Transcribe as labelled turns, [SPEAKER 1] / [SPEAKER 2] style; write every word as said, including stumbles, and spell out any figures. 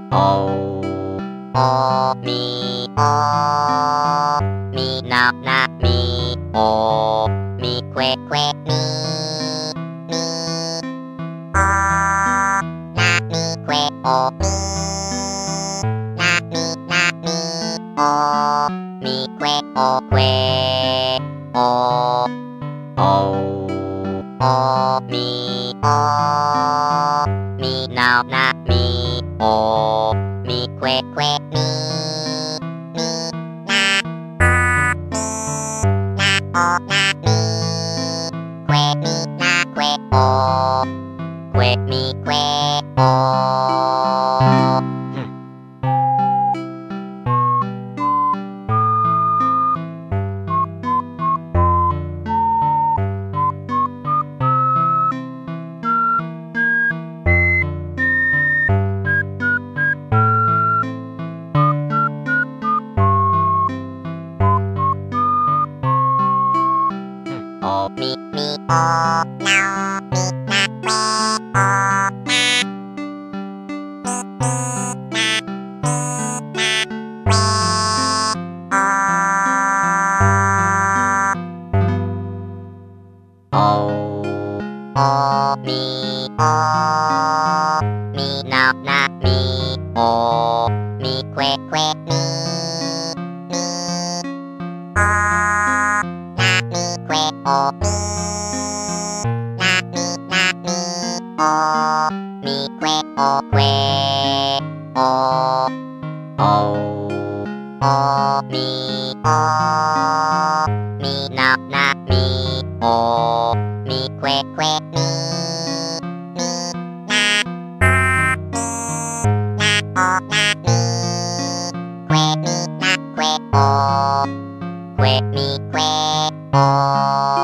[SPEAKER 1] おおみおみななみおみくえくえみみおなみくえおみなみなみおみくえおくえおおおみおみななみおみくえくえみみなおみなおなみくえみなくえおくえみくえおおみみおなおみなくえおなみみなみなくえおおみおみななみおみくえくえみみおなみくえおみなみなみおみくえおくえおおおみおみななみおみくえくえみみなおみなおなみくえみなくえおくえみくえお